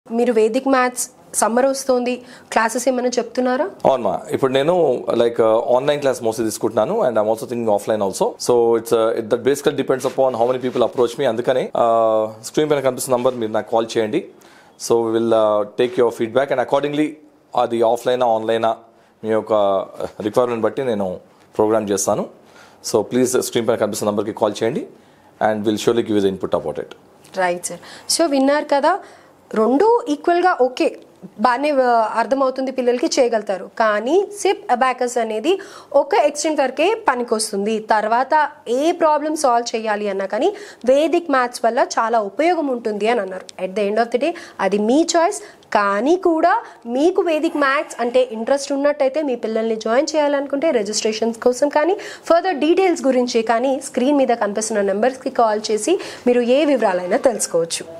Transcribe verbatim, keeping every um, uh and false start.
మీరు Vedic maths summer వస్తుంది classes ఏమైనా చెప్తున్నారా? అవునమ్మా, ఇప్పుడు నేను లైక్ ఆన్లైన్ క్లాస్ మోస్ట్లీ తీసుకుంటున్నాను and I'm also thinking offline also. So it's that basically depends upon how many people approach me. అందుకని స్క్రీన్ పైన కనిపిస్తున్న నంబర్ మీరు నాకు కాల్ చేయండి. So will take your feedback and accordingly అది ఆఫ్లైనా ఆన్లైనా మీ యొక్క రిక్వైర్మెంట్ బట్టి నేను ప్రోగ్రామ్ చేస్తాను. సో ప్లీజ్ స్క్రీన్ పైన కనిపిస్తున్న నంబర్కి కాల్ చేయండి and will surely give you the input about it. Right sir. So విన్నారు కదా, రెండు ఈక్వల్గా ఓకే, బాగానే అర్థమవుతుంది, పిల్లలకి చేయగలుగుతారు. కానీ సిప్ అబాకస్ అనేది ఒక ఎక్స్టెంట్ వరకే పనికొస్తుంది. తర్వాత ఏ ప్రాబ్లమ్ సాల్వ్ చేయాలి అన్నా కానీ వేదిక్ మ్యాథ్స్ వల్ల చాలా ఉపయోగం ఉంటుంది అని అన్నారు. At the end of the day అది మీ చాయిస్. కానీ కూడా మీకు వేదిక్ మ్యాథ్స్ అంటే ఇంట్రెస్ట్ ఉన్నట్టయితే మీ పిల్లల్ని జాయిన్ చేయాలనుకుంటే రిజిస్ట్రేషన్స్ కోసం కానీ ఫర్దర్ డీటెయిల్స్ గురించి కానీ స్క్రీన్ మీద కనిపిస్తున్న నెంబర్స్కి కాల్ చేసి మీరు ఏ వివరాలైనా తెలుసుకోవచ్చు.